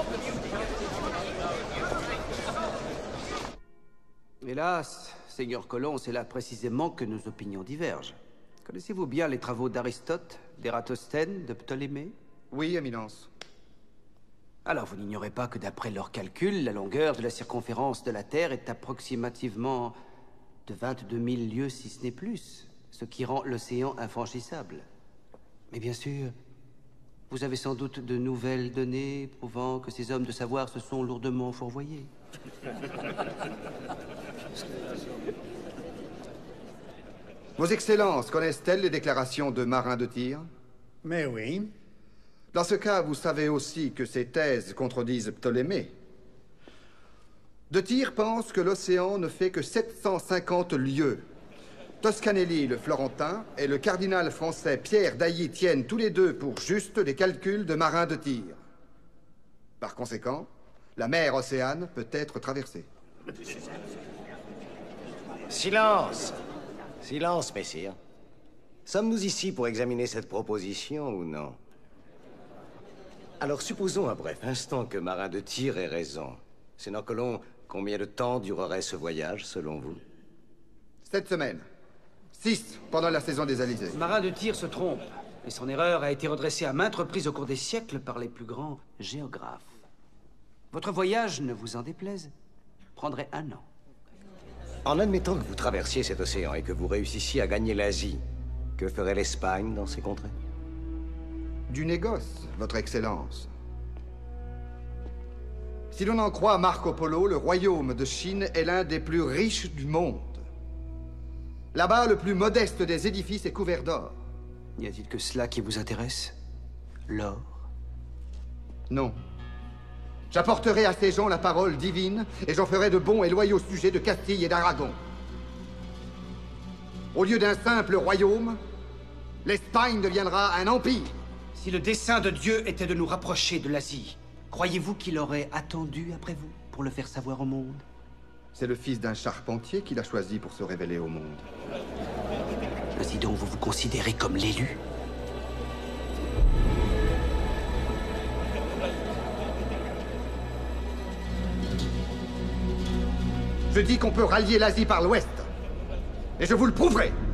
Hélas, Seigneur Colomb, c'est là précisément que nos opinions divergent. Connaissez-vous bien les travaux d'Aristote, d'Ératosthène, de Ptolémée? Oui, Éminence. Alors vous n'ignorez pas que d'après leurs calculs, la longueur de la circonférence de la Terre est approximativement de 22 000 lieues, si ce n'est plus, ce qui rend l'océan infranchissable. Mais bien sûr, vous avez sans doute de nouvelles données prouvant que ces hommes de savoir se sont lourdement fourvoyés. Vos Excellences connaissent-elles les déclarations de Marin de Tyr? Mais oui. Dans ce cas, vous savez aussi que ces thèses contredisent Ptolémée. De Tyr pense que l'océan ne fait que 750 lieues. Toscanelli, le Florentin, et le cardinal français Pierre d'Ailly tiennent tous les deux pour juste les calculs de Marin de Tyr. Par conséquent, la mer Océane peut être traversée. Silence! Silence, messire. Sommes-nous ici pour examiner cette proposition ou non? Alors supposons un bref instant que Marin de Tyr ait raison. Sénat Colomb, combien de temps durerait ce voyage, selon vous? 7 semaines. 6 pendant la saison des alizés. Marin de Tyr se trompe, et son erreur a été redressée à maintes reprises au cours des siècles par les plus grands géographes. Votre voyage, ne vous en déplaise, prendrait 1 an. En admettant que vous traversiez cet océan et que vous réussissiez à gagner l'Asie, que ferait l'Espagne dans ces contrées? Du négoce, Votre Excellence. Si l'on en croit Marco Polo, le royaume de Chine est l'un des plus riches du monde. Là-bas, le plus modeste des édifices est couvert d'or. N'y a-t-il que cela qui vous intéresse? L'or? Non. J'apporterai à ces gens la parole divine et j'en ferai de bons et loyaux sujets de Castille et d'Aragon. Au lieu d'un simple royaume, l'Espagne deviendra un empire. Si le dessein de Dieu était de nous rapprocher de l'Asie, croyez-vous qu'il aurait attendu après vous pour le faire savoir au monde? C'est le fils d'un charpentier qui l'a choisi pour se révéler au monde. Ainsi donc vous vous considérez comme l'élu? Je dis qu'on peut rallier l'Asie par l'ouest. Et je vous le prouverai.